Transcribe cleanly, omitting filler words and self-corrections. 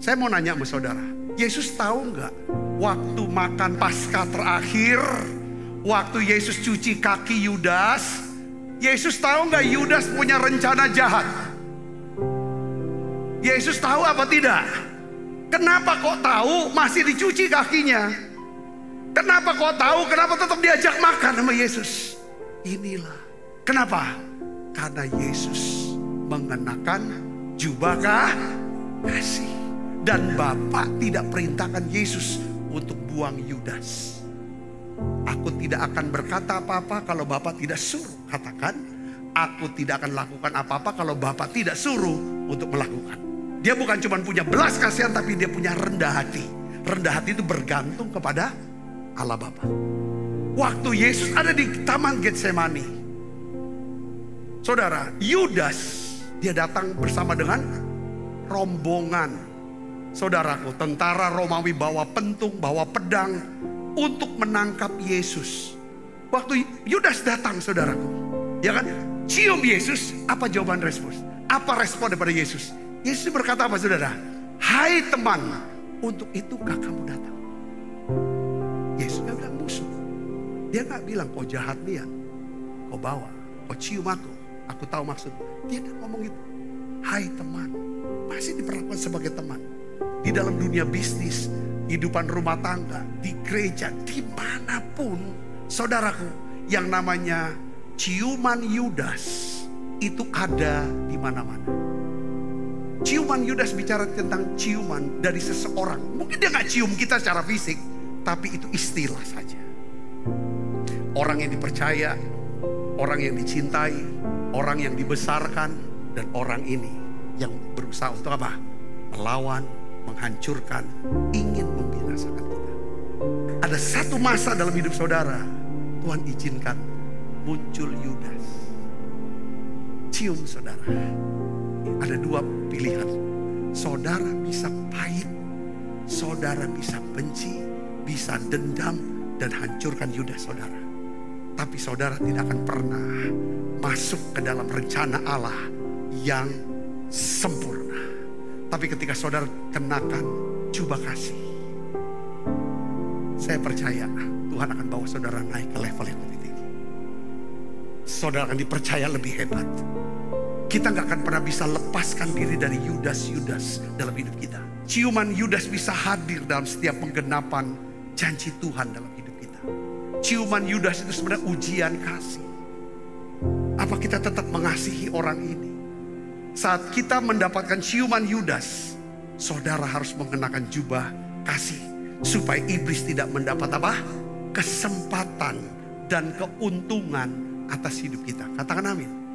Saya mau nanya sama saudara, Yesus tahu nggak waktu makan Paskah terakhir, waktu Yesus cuci kaki Yudas, Yesus tahu nggak Yudas punya rencana jahat? Yesus tahu apa tidak? Kenapa kok tahu masih dicuci kakinya? Kenapa kok tahu? Kenapa tetap diajak makan sama Yesus? Inilah kenapa? Karena Yesus mengenakan jubah kasih. Dan Bapa tidak perintahkan Yesus untuk buang Yudas. Aku tidak akan berkata apa-apa kalau Bapa tidak suruh. Katakan, aku tidak akan lakukan apa-apa kalau Bapa tidak suruh untuk melakukan. Dia bukan cuma punya belas kasihan, tapi dia punya rendah hati. Rendah hati itu bergantung kepada Allah Bapa. Waktu Yesus ada di Taman Getsemani, saudara, Yudas dia datang bersama dengan rombongan. Saudaraku, tentara Romawi bawa pentung, bawa pedang untuk menangkap Yesus. Waktu Yudas datang, saudaraku, ya kan, cium Yesus, apa jawaban respon? Apa respon daripada Yesus? Yesus berkata apa, saudara? Hai teman, untuk itukah kamu datang? Yesus gak bilang musuh. Dia gak bilang kau jahat niat, kau bawa, kau cium aku tahu maksud. Dia gak ngomong itu. Hai teman, masih diperlakukan sebagai teman. Di dalam dunia bisnis, kehidupan rumah tangga, di gereja, dimanapun, saudaraku, yang namanya ciuman Yudas itu ada di mana-mana. Ciuman Yudas bicara tentang ciuman dari seseorang. Mungkin dia gak cium kita secara fisik, tapi itu istilah saja. Orang yang dipercaya, orang yang dicintai, orang yang dibesarkan, dan orang ini yang berusaha untuk apa? Melawan, menghancurkan, ingin membinasakan kita. Ada satu masa dalam hidup saudara, Tuhan izinkan muncul Yudas. Cium saudara. Ada dua pilihan. Saudara bisa pahit, saudara bisa benci, bisa dendam dan hancurkan Yudas saudara. Tapi saudara tidak akan pernah masuk ke dalam rencana Allah yang sempurna. Tapi ketika saudara kenakan jubah kasih, saya percaya Tuhan akan bawa saudara naik ke level yang lebih tinggi. Saudara akan dipercaya lebih hebat. Kita gak akan pernah bisa lepaskan diri dari Yudas-Yudas dalam hidup kita. Ciuman Yudas bisa hadir dalam setiap penggenapan janji Tuhan dalam hidup kita. Ciuman Yudas itu sebenarnya ujian kasih. Apa kita tetap mengasihi orang ini? Saat kita mendapatkan ciuman Yudas, saudara harus mengenakan jubah kasih. Supaya iblis tidak mendapat apa? Kesempatan dan keuntungan atas hidup kita. Katakan amin.